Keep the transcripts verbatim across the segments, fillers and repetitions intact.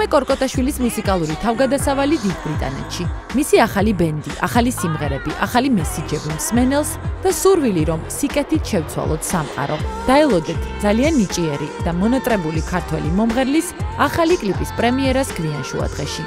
სალომე კორკოტაშვილის მუსიკალური თავგადასავალი დიდ ბრიტანეთში. მისი ახალი ბენდი, ახალი სიმღერები, ახალი მესიჯები მსმენელს და სურვილი რომ სიკეთით შევცვალოთ სამყარო. დაელოდეთ ძალიან ნიჭიერი და მონოტრებული ქართველი მომღერლის ახალი კლიპის პრემიერას გვიან შუადღეში.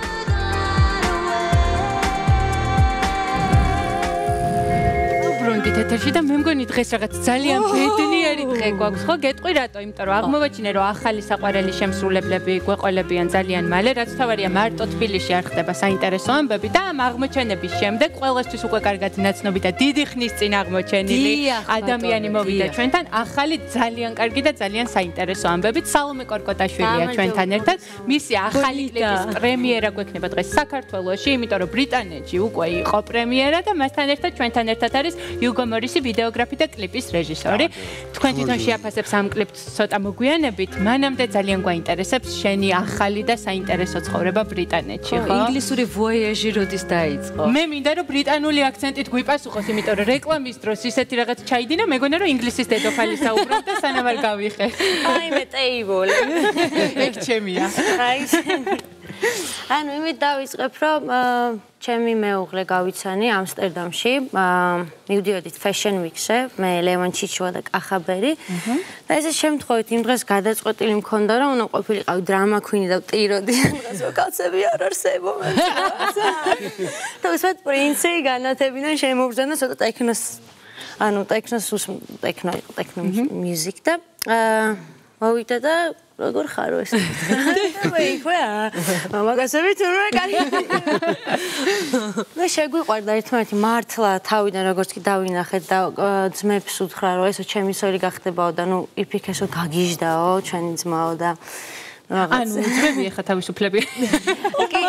ეთერში და მე მგონი დღეს რაღაც ძალიან ბედნიერი დღე გვაქვს ხო გეტყვი რატო იმიტომ რომ აღმოვაჩინე რომ ახალი საყვარელი შემსრულებლები გვეყოლებიან ძალიან მალე რაც თავარია მარტო თბილისში არ ხდება საინტერესო ამბები და ამ აღმოჩენების შემდეგ ყველასთვის უკვე კარგად ნაცნობი და დიდი ხნის წინ აღმოჩენილი ადამიანი მოვიდა ჩვენთან ახალი ძალიან კარგი და ძალიან საინტერესო ამბებით სალომე კორკოტაშვილია ჩვენთან ერთად მისი ახალი კლიპის პრემიერა გვექნება დღეს საქართველოში იმიტომ რომ ბრიტანეთში უკვე იყო პრემიერა და მასთან ერთად ჩვენთან ერთად არის იუგო მორისი ვიდეოგრაფი და კლიპის რეჟისორი. თქვენ თვითონ შეაფასებს ამ კლიპს ცოტა მოგვიანებით, მანამდე ძალიან გვაინტერესებს შენი ახალი და საინტერესო ცხოვრება ბრიტანეთში, ხო? ინგლისური ვოიაჟი როდის დაიწყო? მე მინდა რომ ბრიტანული აქცენტით გვიპასუხოს, იმიტომ რომ რეკლამის დროს ისეთი რაღაც ჩაიდინა, მეგონა რომ ინგლისის დედოფალი საუბრობდა, სანამ არ გავიხე. აი მე ტეიბოლი. ეგ ჩემია. აი ანუ იმით დავიწყებ რომ ჩემი მეუღლე გავიცანი ამსტერდამში მივდიოდით Fashion Week-ზე მე ლევან ჩიჩოვა და კახაბერი და ესე შემთხვევით იმ დღეს გადაწყვეტილი მქონდა რომ უნდა ყოფილიყავი დრამა queen-ი და ვტიროდი დღეს კაცები არ არსებობენ და უსმენთ პრინცი განათებიდან შემოვბრძანა ცოტა ტექნოს ანუ ტექნოს ტექნო ტექნო მუსიკ და მოვიდა და როგორ ხარო ეს? ვეიქვა. მაგასები თურმე კარი. მე შეგვიყვარდა ერთმანეთი მართლა თავიდან როგორც კი დავინახეთ და ძმებს უთხრა რომ ესო ჩემი სორი გახდებაო და ნუ იფიქესო გაგიჟდაო ჩვენი ძმაო და ანუ ძმები ახლა თავისუფლები. კი.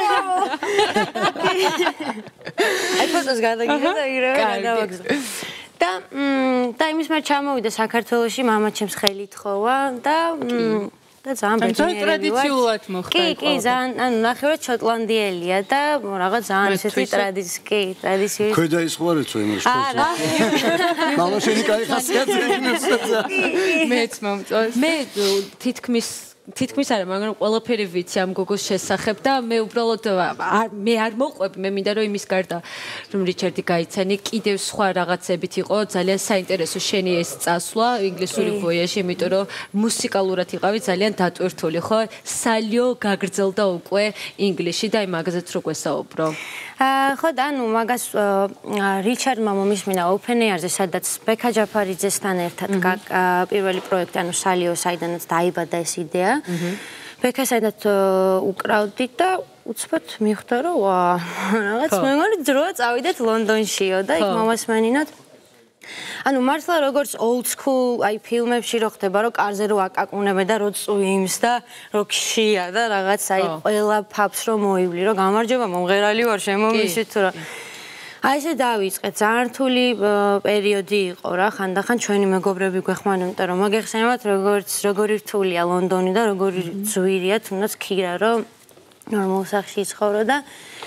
აი ფოტოს გადაგიღე და იგივე გადავაგზავნე. და და იმის მე ჩამოვიდა საქართველოში მამა ჩემს ხელი თხოვა და და ძალიან ბედნიერი ტრადიციულად მოხდა კი კი ძალიან ანუ ნახევრად შოტლანდიელია და რაღაც ძალიან ესეთი ტრადიცია კი ტრადიციული ქვედა ის ხوارეცო იმაში არა მამა შენი კაი ხასიათი იქნებს მეც მომწონს მე თითქმის თითქმის არა, მაგრამ ყველაფერი ვიცი ამ გოგოს შესახებ და მე უბრალოდ მე არ მოყვები, მე მინდა რომ იმის გარდა რომ რიჩარდი გაიცანი, კიდევ სხვა რაღაცებით იყო ძალიან საინტერესო შენი ეს წასვლა ინგლისური ვოიაჟი, იმიტომ რომ მუსიკალურად იყავი ძალიან დატვირთული, ხო? სალიო გაგრძელდა უკვე ინგლისში და აი მაგაზეც რო გვესაუბრო. აა ხო და ანუ მაგას რიჩარდმა მომისმინა Open Air-ზე, სადაც ბექა ჯაფარიძესთან ერთად პირველი პროექტი, ანუ სალიო საიდანაც დაიბადა ეს იდეა. ბექა სადაც უკრავდით და უცბად მივხვდა რომ ვა რაღაც მე მგონი ძროა წავიდეთ ლონდონშიო და იქ მომასმენინოთ ანუ მართლა როგორც old school აი ფილმებში რო ხდება რომ კარზე რო აკაკუნებენ და რო წვიმს და რო ქშია და რაღაც აი ყველა ფაფს რო მოივლი რომ გამარჯობა მომღერალი ვარ შემომისვით თუ რა აი ესე დავიწყე ძალიან რთული პერიოდი იყო რა ხანდახან ჩვენი მეგობრები გვეხმარებიან იმიტომ რომ მოგეხსენებათ როგორც როგორი რთულია ლონდონი და როგორი ძვირია თუნდაც ქირა რომ ნორმალ სახში ცხოვრო და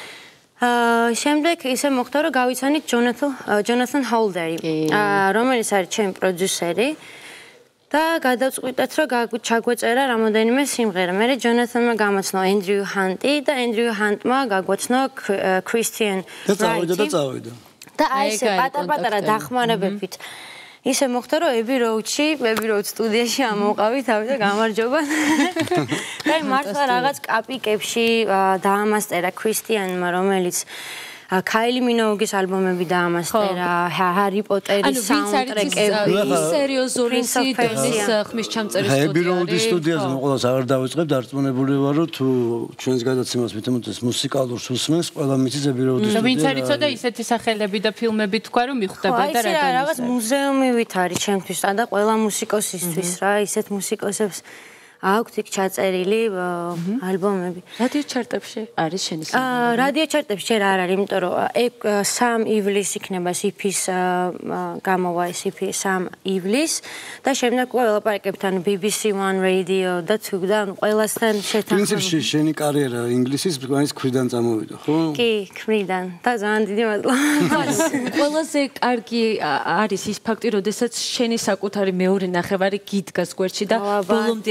აა შემდეგ ისე მოხდა რომ გავიცანით ჯონათან ჯონათან ჰოლდერი რომელიც არის ჩემი პროდიუსერი და გადავწყვიტეთ რომ ჩაგვეწერა რამოდენიმე სიმღერა მე ჯონათანმა გამოცნო ენდრიუ ჰანტი და ენდრიუ ჰანტმა გაგვაცნო კრისტიან და წავიდა და წავიდა და აი ესე პატარ-პატარა დახმარებებით ისე მოხდა რომ ები როუდში ები როუდ სტუდიაში ამოვყავი თავი და გამარჯობა და აი მართლა რაღაც კაპიკებში დაამასტერა კრისტიანმა რომელიც Kylie Minogue-ის ალბომები დაამასტერა, Harry Potter-ის საუნდტრეკები, სერიოზული სიდონის ხმის ჩამწერის სტუდია. Abbey Road-ის სტუდიაზე მოყოლას აღარ დავიწყებ, დარწმუნებული ვარ, რომ თუ ჩვენს გადაცემას მითუმეტეს მუსიკალურს უსმენს, ყველა მიცის Abbey Road-ის სტუდია. ვინც არის ცოტა ისეთი სახელები და ფილმები თქვა, რომ მიხვდება და რა და რაღაც მუზეუმივით არის ჩემთვის და ყველა მუსიკოსისთვის რა, ისეთ მუსიკოსებს აქვთ იქ ჩაწერილი ალბომები. რადიო ჩარტებში არის შენი სიმღერა? აა რადიო ჩარტებში ჯერ არ არის, იმიტომ რომ სამ ივლის იქნება სიფის გამოვა სიფი სამ ივლის და შემდეგ ყველაპარაკებთ ან B B C One Radio და თუ და ყველასთან შეთანხმებით. პრინციპში შენი კარიერა ინგლისის ბრძანის ქვიდან წამოვიდა, ხო? კი, ქვიდან. და ძალიან დიდი მადლობა. ყველაზე კარგი არის ის ფაქტი, როდესაც შენი საკუთარი მეორე ნახევარი გიდგას გვერდში და ბოლომდე არის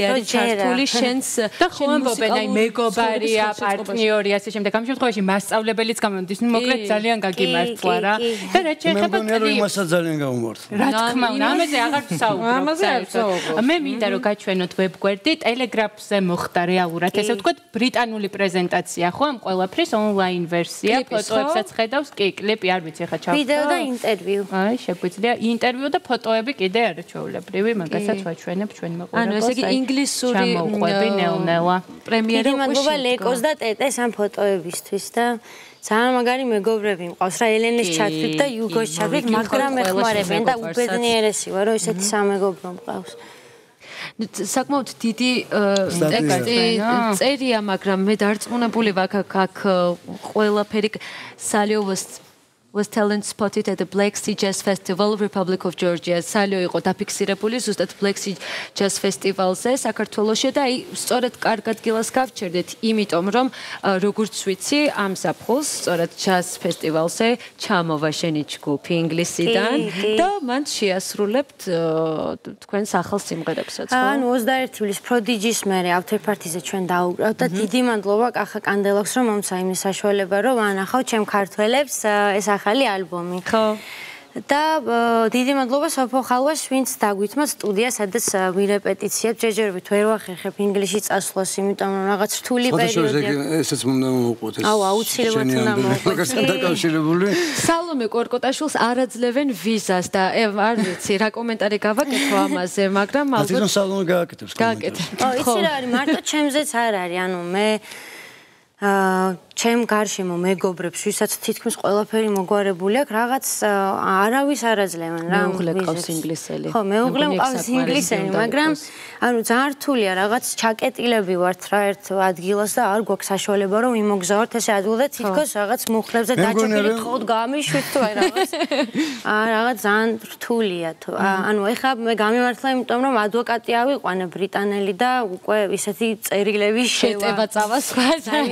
ქართული შენს და ხო ამბობენ აი მეგობარია, პარტნიორია, ასე შემდეგ. ამ შემთხვევაში მასწავლებელიც გამოდის, ნუ მოკლედ ძალიან გაგიმართლა რა. და რაც შეეხება კლიპს, მასაც ძალიან გამომართლა. რა თქმა უნდა, ამაზე აღარ ვსაუბრობ. ამაზე არ ვსაუბრობ. მე მინდა რომ გაჩვენოთ ვებგვერდი, ტელეგრაფზე მოხდა რეალურად, ესე ვთქვათ, ბრიტანული პრეზენტაცია, ხო, ამ ყველაფრის ონლაინ ვერსია, ფოტოებსაც ხედავს, კი, კლიპი არ ვიცი ხა ჩავხდა. ვიდეო და ინტერვიუ. აი, შეგვიძლია ინტერვიუ და ფოტოები კიდე არაჩვეულებრივი, მაგასაც ვაჩვენებ ჩვენ მოყოლებას. ანუ ესე იგი ინგლისური ჩამოვყვები ნელ-ნელა. პრემიერა უკვე მადლობა ლეკოს და ტეტეს ამ ფოტოებისთვის და ძალიან მაგარი მეგობრები მყავს რა ელენეს ჩათვლით და იუგოს ჩათვლით, მაგრამ ეხმარებენ და უბედნიერესი ვარ რომ ესეთი სამეგობრო მყავს. საკმაოდ დიდი ტექსტი წერია, მაგრამ მე დარწმუნებული ვარ აქ ყველაფერი Salio was was talent spotted at the Black Sea Jazz Festival, Republic of Georgia. Salio იყო დაფიქსირებული ზუსტად Black Sea Jazz Festival-ზე საქართველოში და აი სწორედ კარგ ადგილას გავჩერდეთ, იმიტომ რომ როგორც ვიცი, ამ ზაფხულს სწორედ Jazz Festival-ზე ჩამოვა შენი ჯგუფი ინგლისიდან და მან შეასრულებთ თქვენს ახალ სიმღერებსაც, ხო? ანუ ოცდაერთი ივლისს Prodigy-ს მერე after party-ზე ჩვენ დაუკრავთ და დიდი მადლობა კახა კანდელოქს რომ მომცა იმის საშუალება რომ ანახავ ჩემ ქართველებს ეს ახალი ალბომი. ხო. და დიდი მადლობა სოფო ხალვას, ვინც დაგვითმა სტუდია, სადაც ვირეპეტიციებ, ჯერჯერობით ვერ ვახერხებ ინგლისში წასვლას, იმიტომ რომ რაღაც რთული პერიოდია. ესეც უნდა მოვუყვოთ ეს. აუ, აუცილებლად უნდა მოვუყვოთ. მაგასთან დაკავშირებული. სალომე კორკოტაშვილს არ აძლევენ ვიზას და არ ვიცი რა კომენტარი გავაკეთო ამაზე, მაგრამ ალბათ ის სალომე გააკეთებს კომენტარს. გააკეთე. ო, იცი რა არის, მარტო ჩემზეც არ არის, ანუ მე აა ჩემ გარშემო მეგობრებს, ვისაც თითქმის ყველაფერი მოგვარებული აქვს, რაღაც არავის არ აძლევენ რა. მეუღლე ყავს ინგლისელი. ხო, მეუღლე ყავს ინგლისელი, მაგრამ ანუ ძალიან რთულია, რაღაც ჩაკეტილები ვართ რა ერთ ადგილას და არ გვაქვს საშუალება რომ იმოგზავნოთ ესე ადგილ და თითქოს რაღაც მუხლებზე დაჭერილი თხოვთ გამიშვით თუ აი რაღაც. აა რაღაც ძალიან რთულია თუ. ანუ ეხლა მე გამიმართლა, იმიტომ რომ ადვოკატი ავიყვანე ბრიტანელი და უკვე ისეთი წერილები შეტევა წავა სხვა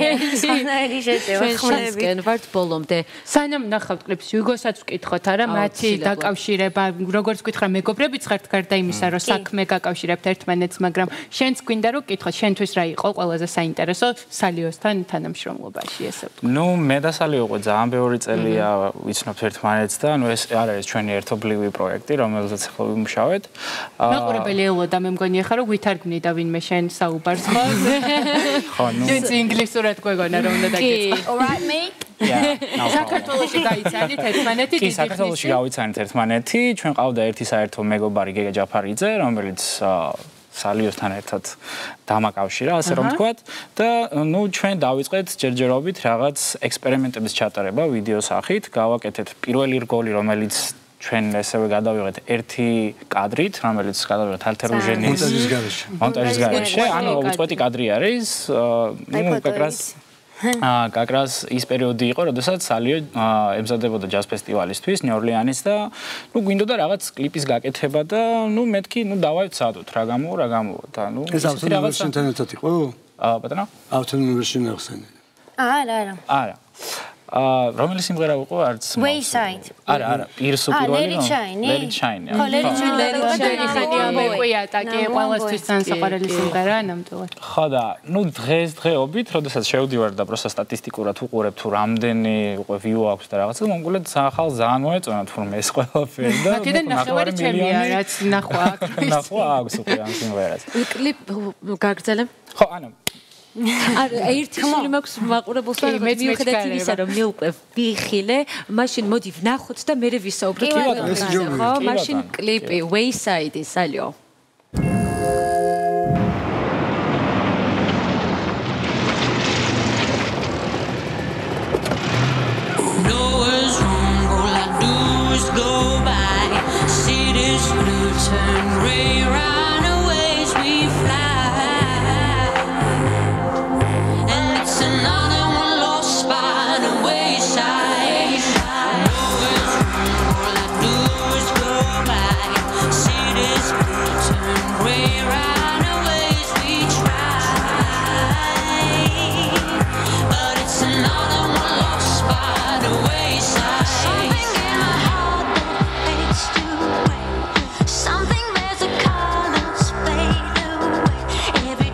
ძალიან შენსკენ ვართ ბოლომდე. სანამ ნახავთ კლიპს, იუგოსაც ვკითხოთ არა, მათი დაკავშირება, როგორც ვკითხა, მეგობრებიც ხართ გარდა იმისა, რომ საქმე გაკავშირებთ ერთმანეთს, მაგრამ შენც გვინდა რომ ვკითხოთ, შენთვის რა იყო ყველაზე საინტერესო სალიოსთან თანამშრომლობაში, ესე ვთქვი. ნუ მე და სალიო ყო ძალიან ბევრი წელია ვიცნობთ ერთმანეთს და ნუ ეს არ არის ჩვენი ერთობლივი პროექტი, რომელზეც ახლა ვიმუშავეთ. მაყურებელი ელოდა, მე მგონი ახლა რომ ვითარგმნიდა ვინმე შენ საუბარს ხო? ხო, ნუ შენ ინგლისურად გვეგონა რომ უნდა დაგეწყო. All right, mate. საქართველოში გაიცანით ერთმანეთი კი, საქართველოში გავიცანით ერთმანეთი, ჩვენ ყავდა ერთი საერთო მეგობარი გეგა ჯაფარიძე, რომელიც სალიოსთან ერთად დამაკავშირა, ასე რომ ვთქვათ, და ნუ ჩვენ დავიწყეთ ჯერჯერობით რაღაც ექსპერიმენტების ჩატარება ვიდეო სახით, გავაკეთეთ პირველი რგოლი, რომელიც ჩვენ ესევე გადავიღეთ ერთი კადრით, რომელიც გადავიღეთ ალტერვიჟენის მონტაჟის გარეშე. მონტაჟის გარეშე, ანუ უწყვეტი კადრი არის, ნუ კაკრას აა კაკრას ის პერიოდი იყო, როდესაც სალიო ემზადებოდა ჯაზ ფესტივალისთვის ნიუ-ორლეანის და ნუ გვინდოდა რაღაც კლიპის გაკეთება და ნუ მეთქი, ნუ დავაიცადოთ რა გამო, რა გამო და ნუ ეს ავტომობილთან ერთად იყო? აა ბატონო? ავტომობილში ნახსენე. არა, არა. არა. აა რომელი სიმღერა იყო არც Wayside. არა, არა, პირსო პირველი რომ Let it shine. ხო, Let it shine. ხანია მეყვია ტაკი ყველასთვის ძალიან საყვარელი სიმღერა ნამდვილად. ხო და ნუ დღეს დღეობით, როდესაც შევდივარ და პროსა სტატისტიკურად უყურებ თუ რამდენი უკვე view აქვს და რაღაცა, მომგულად ახალ ძალიან მოეწონა თურმე ეს ყველაფერი და აქედან ნახევარი ჩემია, რაც ნახვა აქვს. ნახვა აქვს უკვე ამ სიმღერას. კლიპ გაგრძელებ? ხო, ანუ არ ერთი შილი მაქვს მაყურებელს და მიუხედავად იმისა რომ მე უკვე ვიხილე, მაშინ მოდი ვნახოთ და მე ვისაუბროთ ხო? მაშინ კლიპი Wayside სალიო. Something magical fade away every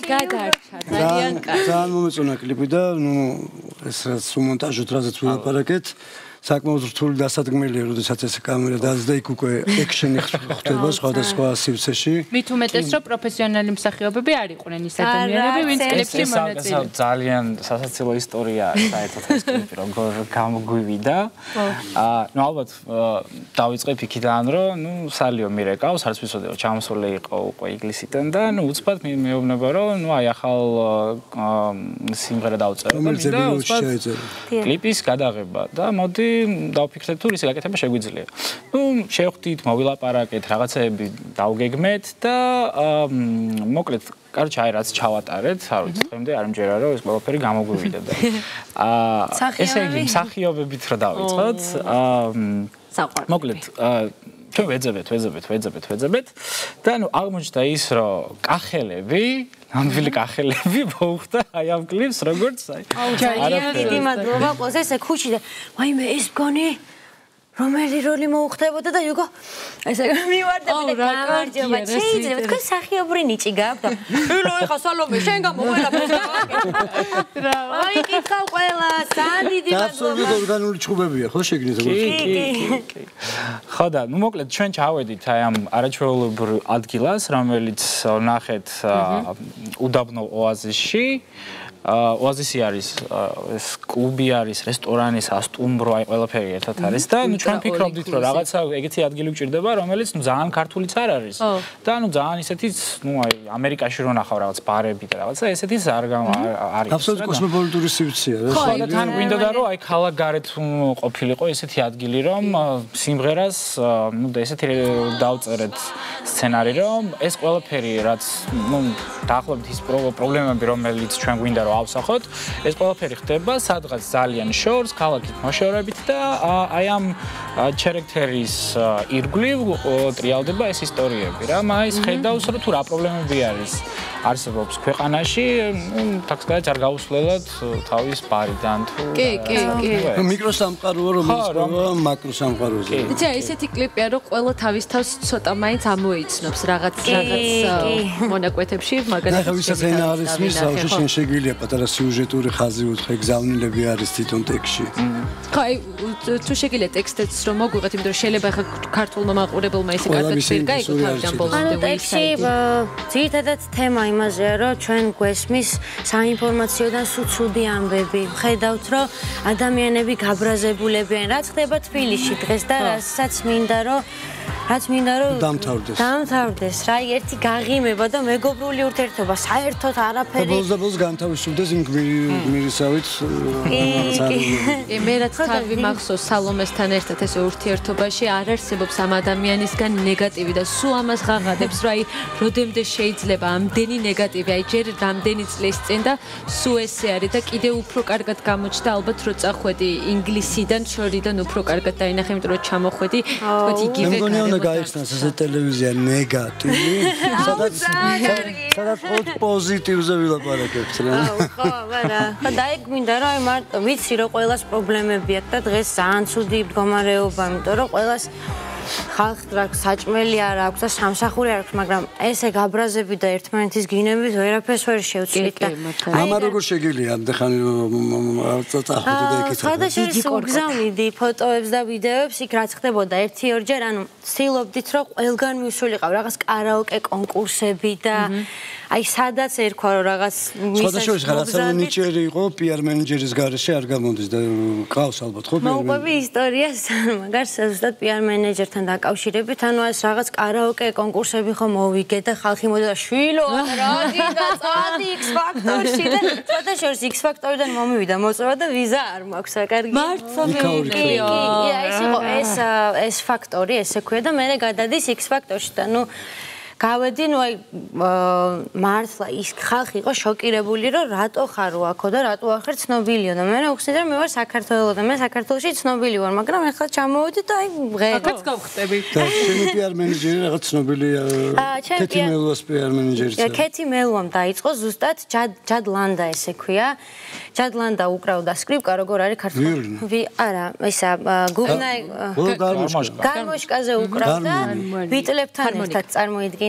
გადარჩა, ძალიან კარგი. ძალიან მომეწონა კლიპი და ნუ ეს რაც მონტაჟით რაზეც ვილაპარაკეთ, საკმაოდ რთული დასადგმელია, როდესაც ეს კამერა დაძდა იქ უკვე ექშენი ხდება სხვადასხვა სივრცეში. მით უმეტეს რომ პროფესიონალი მსახიობები არ იყვნენ ის ადამიანები, ვინც კლიპში მონაწილეობდნენ. ძალიან სასაცილო ისტორია არის საერთოდ ეს კლიპი, როგორ გამოგვივიდა. აა ნუ ალბათ დავიწყებ იქიდან, რომ ნუ სალიო მირეკავს, არც ვიცოდი რომ ჩამოსული იყო უკვე ინგლისიდან და ნუ უცბად მეუბნება რომ ნუ აი ახალ სიმღერა დავწერო და მინდა უცბად კლიპის გადაღება და მოდი დავფიქრეთ თუ ისი გაკეთება შეგვიძლია. ნუ შევხვდით, მოვილაპარაკეთ, რაღაცეები დავგეგმეთ და მოკლედ კარჩა აი რაც ჩავატარეთ, არ ვიცი, დღემდე არ მჯერა რომ ეს ყველაფერი გამოგვივიდა და აა ესე იგი მსახიობებით რა დავიწყოთ. აა მოკლედ ჩვენ ვეძებეთ, ვეძებეთ, ვეძებეთ, ვეძებეთ და ნუ აღმოჩნდა ის რომ კახელები ნამდვილი კახელები მოუხდა აი ამ კლიპს როგორც აი ძალიან დიდი მადლობა ყველას ეს ქუჩიდან ვაიმე ეს მგონი რომელი როლი მოუხდებოდა და იუგო ესე მივარდები და გამარჯობა შეიძლება თქვენ სახიობური ნიჭი გაქვთ და ელო ეხა სალომე შენ გამოყელა რა აი კითხავ ყველა ძალიან დიდი მადლობა absolutely ორგანული ჩხუბებია ხო შეგნით როგორ კი კი ხო და ნუ მოკლედ ჩვენ ჩავედით აი ამ არაჩვეულებრივ ადგილას რომელიც ნახეთ უდაბნო ოაზისში ოაზისი არის ეს კლუბი არის, რესტორანი, სასტუმრო, აი ყველაფერი ერთად არის და ნუ ჩვენ ფიქრობდით რომ რაღაცა ეგეთი ადგილი გვჭირდება, რომელიც ნუ ძალიან ქართულიც არ არის. და ნუ ძალიან ისეთიც, ნუ აი ამერიკაში რო ნახავ რაღაც ბარები და რაღაცა, ესეთიც არ არის. აბსოლუტურად კოსმოპოლიტური სივრცეა რა. ხო, და თან გვინდოდა რომ აი ქალაქ გარეთ ყოფილიყო ესეთი ადგილი, რომ სიმღერას ნუ და ესეთი დავწერეთ სცენარი, რომ ეს ყველაფერი რაც ნუ დაახლოებით ის პრობლემები რომელიც ჩვენ გვინდა ავსახოთ ეს ყველაფერი ხდება სადღაც ძალიან შორს ქალაქით მოშორებით და აი ამ ჩერექტერის ირგვლივ ტრიალდება ეს ისტორიები რა მაის ხედავს რომ თუ რა პრობლემები არის არსებობს ქვეყანაში так сказать არ გაუსვლელად თავის ბარიდან თუ კი კი კი მიკროსამყაროა რომელიც ყובה მაკროსამყაროზე იცი ესეთი კლიპია რომ ყველა თავის თავს ცოტა მაინც ამოიცნობს რაღაც რაღაც მონაკვეთებში მაგალითად ახლა ვისაც ენა არის მის საუში შენ შეგვიძლია პატარა სიუჟეტური ხაზი უთხრე გზავნილები არის თვითონ ტექსში ხო აი თუ შეგიძლია ტექსტიც რომ მოგვიღეთ იმიტომ რომ შეიძლება ახლა ქართულმა მაყურებელმა ისე კარგად ვერ გაიგო თავიდან ბოლომდე ტექსში ძირითადად თემა იმაზეა რომ ჩვენ გვესმის საინფორმაციოდან ცუდი ამბები ხედავთ რომ ადამიანები გაბრაზებულები ან რაც ხდება თბილისში დღეს და რასაც მინდა რომ რაც მინდა რომ დამთავრდეს დამთავრდეს რა ერთი გაღიმება და მეგობრული ურთიერთობა საერთოდ არაფერი ბოლოს და ბოლოს განთავისუფლდეს იმ გმირისავით კი მე რაც თავი მახსოვს სალომესთან ერთად ეს ურთიერთობაში არ არსებობს ამ ადამიანისგან ნეგატივი და სულ ამას ღაღადებს რომ აი როდემდე შეიძლება ამდენი ნეგატივი აი ჯერ რამდენი წლის წინ და სულ ესე არის და კიდევ უფრო კარგად გამოჩნდა ალბათ რომ წახვედი ინგლისიდან შორიდან უფრო კარგად დაინახე იმიტომ რომ ჩამოხვედი თქვით იგივე უნდა გაიხსნას ესე ტელევიზია ნეგატივი სადაც სადაც პოზიტივზე ვილაპარაკებთ რა ხო არა ხო დაიგმინდა რომ აი მარტო ვიცი რომ ყველას პრობლემები აქვს და დღეს ძალიან ცუდი მდგომარეობა იმიტომ რომ ყველას ხალხს რა საჭმელი არ აქვს და სამსახური არ აქვს მაგრამ ესე გაბრაზები და ერთმანეთის გინებით ვერაფერს ვერ შევწყვით და ამა როგორ შეგიძლია ამდენ წახვიდე და ეკითხა სხვადასხვა უგზავნიდი ფოტოებს და ვიდეოებს იქ რაც ხდებოდა ერთი ორჯერ ანუ ცდილობდით რომ ყველგან მივსულიყავ რაღაც კარაოკე კონკურსები და აი სადაც ერქვა რომ რაღაც სხვადასხვა რაღაცა მენეჯერი იყო პიარ მენეჯერის გარეშე არ გამოდის და ყავს ალბათ ხო პიარ მოყვები ისტორიას მაგას ზუსტად პიარ მენეჯერთან დაკავშირებით ანუ ეს რაღაც კარაოკე კონკურსები ხო მოვიგე და ხალხი მოდოდა შვილო რაგი და წადი X Factor-ში და ცოტა შორს X Factor-დან მომივიდა მოწვევა და ვიზა არ მაქვს აკარგი მართლა მეიქრიო ეს იყო ეს ეს ფაქტორი ესე ქვია და მე გადადის X Factor-ში და ნუ გავედი ნუ აი მართლა ის ხალხი იყო შოკირებული რომ რატო ხარო აქო და რატო ახერ ცნობილიო და მე უხსნით რომ მე ვარ საქართველოს და მე საქართველოში ცნობილი ვარ მაგრამ ახლა ჩამოვედი და აი ღერო აქაც გავხტები და შენი პიარ მენეჯერი რაღაც ცნობილია კეთი მელუას პიარ მენეჯერია კეთი მელუამ დაიწყო ზუსტად ჯად ლანდა ესე ქვია ჯად ლანდა უკრავდა სკრიპკა როგორ არის ქართული არა ისა გუგნა გარმოშკაზე უკრავდა ბიტლებთან ერთად წარმოიდგინე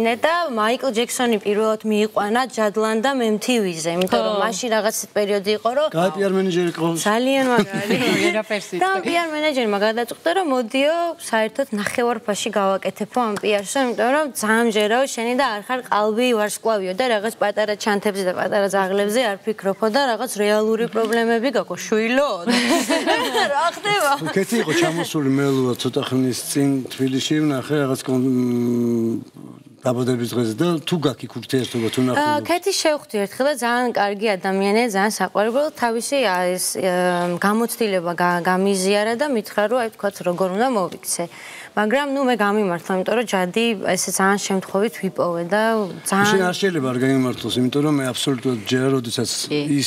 დაინე და მაიკლ ჯექსონი პირველად მიიყვანა ჯადლან და მემთივიზე, იმიტომ რომ მაშინ რაღაც პერიოდი იყო, რომ კაი პიარ მენეჯერი ყავს. ძალიან მაგარი. ვერაფერს და პიარ მენეჯერმა გადაწყვიტა, რომ მოდიო, საერთოდ ნახევარფაში გავაკეთებო ამ პიარს, იმიტომ რომ ძალიან ჯერაო შენი და არ ხარ ყალბი ვარსკვლავიო და რაღაც პატარა ჩანთებზე და პატარა ძაღლებზე არ ფიქრობო და რაღაც რეალური პრობლემები გაკო შვილო. რა ხდება? კეთი იყო ჩამოსული მელუა ცოტა ხნის წინ თბილისში ვნახე რაღაც დაბადების დღეზე და თუ გაკი ურთიერთობა თუ ნახულობ. კეთი შევხვდი ერთხელ და ძალიან კარგი ადამიანია, ძალიან საყვარელი, თავისი ეს გამოცდილება გამიზიარა და მითხრა რომ აი თქვათ როგორ უნდა მოვიქცე. მაგრამ ნუ მე გამიმართლა, იმიტომ რომ ჯადი ესე ძალიან შემთხვევით ვიპოვე და ძალიან შენ არ შეიძლება არ გამიმართლოს, იმიტომ რომ მე აბსოლუტურად ჯერ როდესაც ის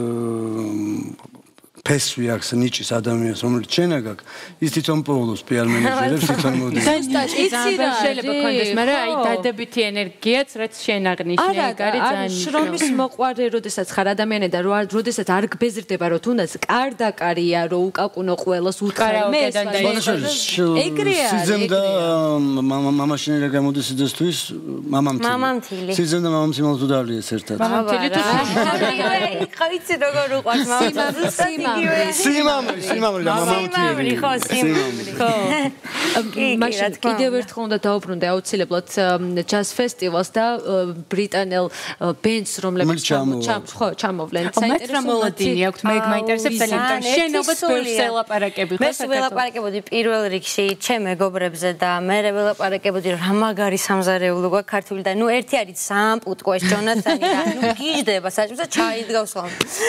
ფესვი აქვს ნიჭის ადამიანს, რომელიც შენა გაქვს, ის თვითონ პოულობს პიარ მენეჯერებს, თვითონ მოდის. იცი რა შეიძლება კონდეს, მაგრამ აი დადებითი ენერგიაც რაც შენ აღნიშნე, ეგარი ძალიან შრომის მოყვარე, როდესაც ხარ ადამიანი და როდესაც არ გბეზრდება, რომ თუნდაც კარდაკარია, რომ უკაკუნო ყველას უთხრა მე ეგრეა. სიზემ და მამაშინერა გამოდის სიძესთვის, მამამთილი. მამამთილი. სიზემ და მამამთილი თუ დალიეს ერთად. მამამთილი თუ ხა იცი როგორ უყვარს მამამთილი. სიმამრი, სიმამრი და მამამთილი. ხო, სიმამრი. ხო. მაშინ კიდევ ერთხელ უნდა დაუბრუნდე აუცილებლად ჯაზ ფესტივალს და ბრიტანელ ბენდს, რომლებიც ხო, ჩამოვლენ. საინტერესო მოლოდინი აქვს, მე მაინტერესებს ძალიან. შენ ალბათ ბევრს ელაპარაკები ხო საქართველოს? მე ველაპარაკებოდი პირველ რიგში ჩემ მეგობრებზე და მე ველაპარაკებოდი რა მაგარი სამზარეულო გვაქვს ქართული და ნუ ერთი არის სამ პუტკო ეს ჯონათანი და ნუ გიждდება საჭმელს და ჩაიდგავს ხოლმე.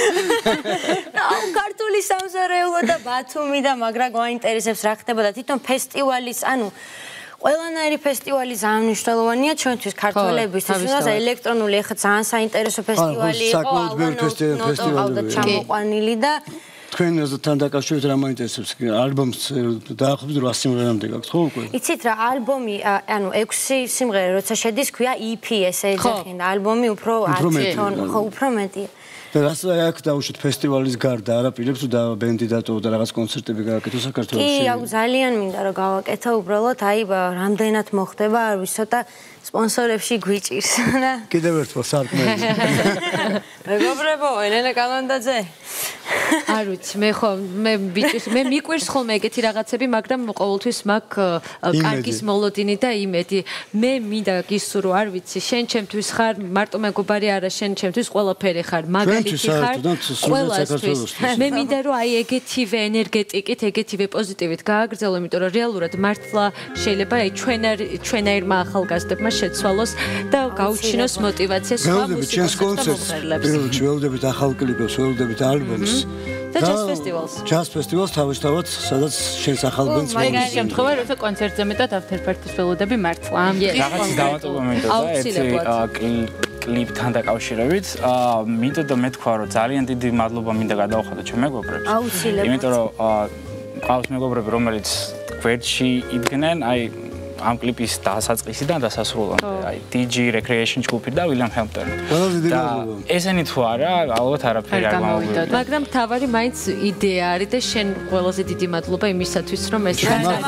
ქართული სამზარეულო და ბათუმი და მაგრა გვაინტერესებს რა ხდება და თვითონ ფესტივალის, ანუ ყველანაირი ფესტივალი ძალიან მნიშვნელოვანია ჩვენთვის ქართველებისთვის, თუმცა ელექტრონული ახლა ძალიან საინტერესო ფესტივალი იყო, ალბათ ჩამოყვანილი და თქვენ თან დაკავშირებით რა მაინტერესებს ალბომს დაახლოებით რვა სიმღერამდე გაქვს ხო უკვე? იცით რა ალბომი, ანუ ექვსი სიმღერა როცა შედის ქვია ი პი ესე ეძახიან, ალბომი უფრო ათი თონ, ხო უფრო მეტია. და რას აქ დაუშვით ფესტივალის გარდა არაპირებს თუ და ბენდი დატოვა და რაღაც კონცერტები გააკეთო საქართველოში? კი, აუ ძალიან მინდა რომ გავაკეთო, უბრალოდ აი რამდენად მოხდება, არ ვიცი, ცოტა სპონსორებში გვიჭირს და კიდევ ერთხელ სარკმელი. მეგობრებო, ელენა კალანდაძე. არ ვიცი, მე ხო, მე ბიჭის, მე მიკვირს ხოლმე ეგეთი რაღაცები, მაგრამ ყოველთვის მაქვს კარგის მოლოდინი და იმედი. მე მინდა გისურვო, არ ვიცი, შენ ჩემთვის ხარ, მარტო მეგობარი არა, შენ ჩემთვის ყველაფერი ხარ, მაგალითი ხარ ყველასთვის. მე მინდა რომ აი ეგეთივე ენერგეტიკით, ეგეთივე პოზიტივით გააგრძელო, იმიტომ რომ რეალურად მართლა შეიძლება აი ჩვენარ ჩვენაირმა ახალგაზრდებმა შეცვალოს და გაუჩინოს мотиваცია სხვა მუსიკოსებს. პირველში ველოდებით ახალ კლიპებს, ველოდებით ალბომს. და ჯაზ ფესტივალს. ჯაზ ფესტივალს თავისთავად, სადაც შენს ახალ ბენდს მოდის. მაგარი შემთხვევა, როცა კონცერტზე მეტად ავთერფერტის ველოდები მართლა. რაღაცის დავატოვო მინდოდა ერთი კლიპთან დაკავშირებით. მინდოდა მეთქვა, რომ ძალიან დიდი მადლობა მინდა გადაუხადო ჩემ მეგობრებს. აუცილებლად. იმიტომ რომ ყავს მეგობრები, რომელიც გვერდში იდგნენ, აი ამ კლიპის დასაწყისიდან დასასრულამდე, აი დი ჯი Recreation ჯგუფი და William Hampton. ყველაზე დიდი მადლობა. ესენი თუ არა, ალბათ არაფერი არ გამოვიდა. მაგრამ თავარი მაინც იდეა არის და შენ ყველაზე დიდი მადლობა იმისათვის, რომ ეს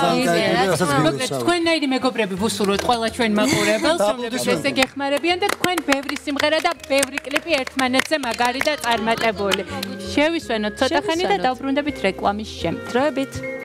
მოკლედ თქვენნაირი მეგობრები ვუსურვოთ ყველა ჩვენ მაყურებელს, რომლებიც ესე გეხმარებიან და თქვენ ბევრი სიმღერა და ბევრი კლიპი ერთმანეთზე მაგარი და წარმატებული. შევისვენოთ ცოტა ხანი და დავბრუნდებით რეკლამის შემდეგ. დროებით